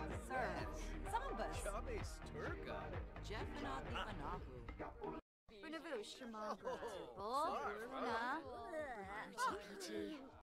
Sir, Zambas. Chabe Sturga. Jeffinot the Anahu. Renevush, Shamanga. Oh, Luna.